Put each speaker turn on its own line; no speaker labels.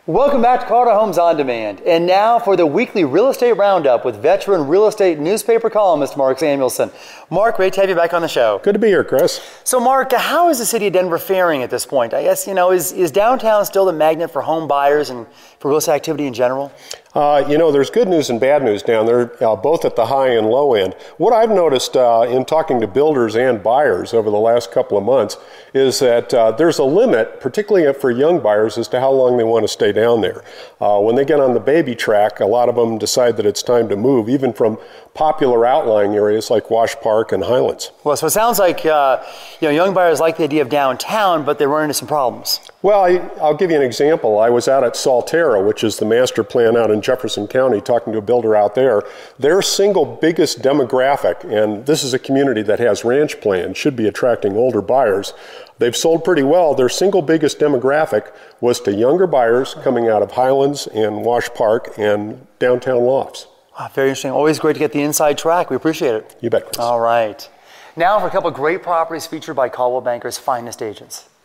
Welcome back to Colorado Homes on Demand. And now for the weekly real estate roundup with veteran real estate newspaper columnist Mark Samuelson. Mark, great to have you back on the show.
Good to be here, Chris.
So Mark, how is the city of Denver faring at this point? I guess, is downtown still the magnet for home buyers and for real estate activity in general?
There's good news and bad news down there, both at the high and low end. What I've noticed in talking to builders and buyers over the last couple of months is that there's a limit, particularly for young buyers, as to how long they want to stay down there. When they get on the baby track, a lot of them decide that it's time to move, even from popular outlying areas like Wash Park and Highlands.
Well, so it sounds like young buyers like the idea of downtown, but they run into some problems.
Well, I'll give you an example. I was out at Salterra, which is the master plan out in Jefferson County, talking to a builder out there. Their single biggest demographic, and this is a community that has ranch plans, should be attracting older buyers. They've sold pretty well. Their single biggest demographic was to younger buyers coming out of Highlands and Wash Park and downtown lofts.
Wow, very interesting. Always great to get the inside track. We appreciate it.
You bet, Chris.
All right. Now for a couple of great properties featured by Coldwell Banker's finest agents.